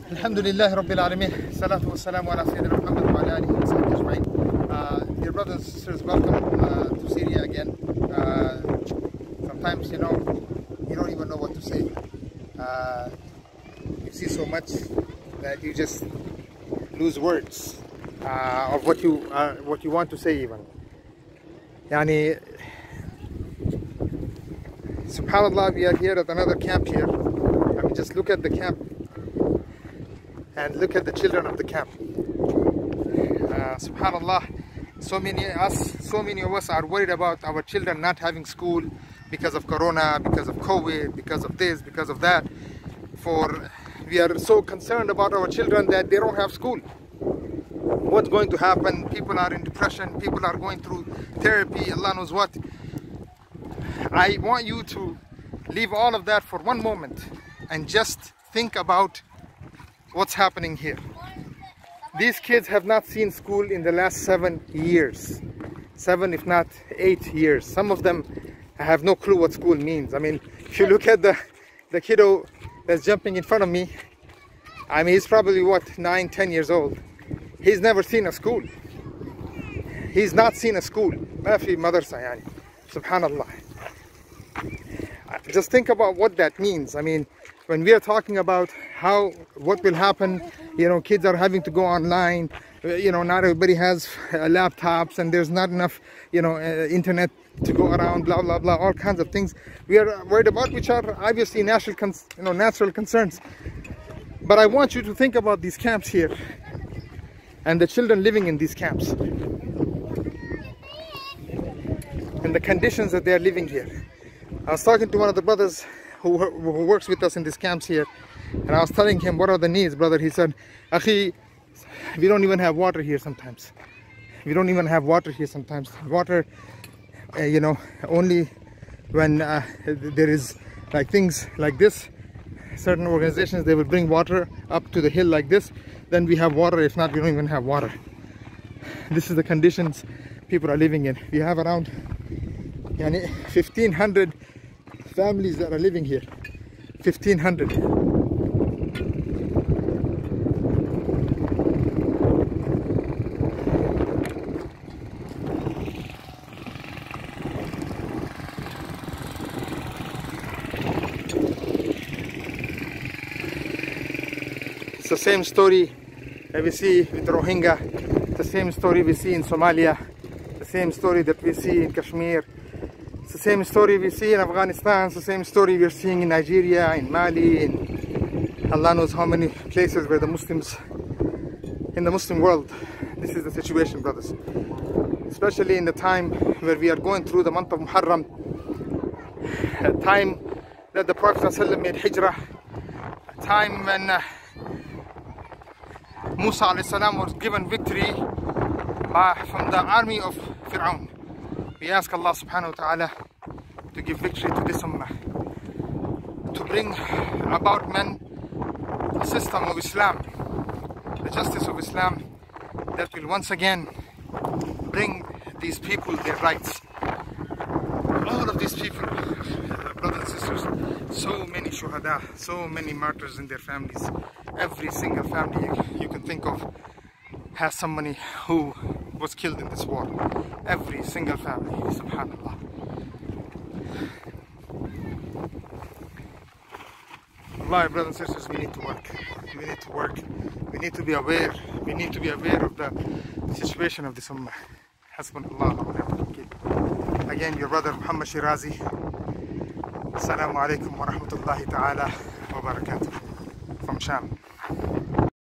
Alhamdulillah Rabbil Alameen. Salatu wassalamu ala Sayyidina Muhammad wa ala alihi wa sahbihi ajma'in. Dear brothers and sisters, welcome to Syria again. Sometimes, you don't even know what to say. You see so much that you just lose words of what you want to say even. Yani, Subhan'Allah, we are here at another camp here. I mean, just look at the camp. And look at the children of the camp. Subhanallah, so many of us are worried about our children not having school because of Corona, because of COVID, because of this, because of that. We are so concerned about our children that they don't have school. What's going to happen? People are in depression, people are going through therapy, Allah knows what. I want you to leave all of that for one moment and just think about what's happening here. These kids have not seen school in the last 7 years. 7 if not 8 years. Some of them have no clue what school means. I mean, if you look at the kiddo that's jumping in front of me, I mean, he's probably what, 9, 10 years old. He's never seen a school. He's not seen a school. ما في مدرسة يعني. Subhanallah. Just think about what that means. I mean, when we are talking about what will happen, kids are having to go online, not everybody has laptops and there's not enough, internet to go around, blah, blah, blah, all kinds of things we are worried about, which are obviously natural concerns. But I want you to think about these camps here and the children living in these camps and the conditions that they are living here. I was talking to one of the brothers who works with us in these camps here, and I was telling him, what are the needs, brother? He said, Akhi, we don't even have water here sometimes. We don't even have water here sometimes. Water, only when there is like things like this. Certain organizations, they will bring water up to the hill like this. Then we have water. If not, we don't even have water. This is the conditions people are living in. We have around 1,500 families that are living here. 1,500. It's the same story that we see with Rohingya, the same story we see in Somalia, the same story that we see in Kashmir. It's the same story we see in Afghanistan, it's the same story we're seeing in Nigeria, in Mali, in Allah knows how many places where the Muslims, in the Muslim world, this is the situation, brothers. Especially in the time where we are going through the month of Muharram, a time that the Prophet ﷺ made hijrah, a time when Musa ﷺ was given victory from the army of Fir'aun. We ask Allah Subhanahu wa Ta'ala to give victory to this Ummah, to bring about men a system of Islam, the justice of Islam that will once again bring these people their rights. All of these people, brothers and sisters, so many shuhada, so many martyrs in their families. Every single family you can think of has somebody who was killed in this war. Every single family, subhanallah. Allah, brothers and sisters, we need to work. We need to work. We need to be aware. We need to be aware of the situation of this ummah. Hasbunallah wa ni'mal wakeel. Again, your brother Muhammad Shirazi. Assalamu alaikum wa rahmatullahi ta'ala wa barakatuh. From Sham.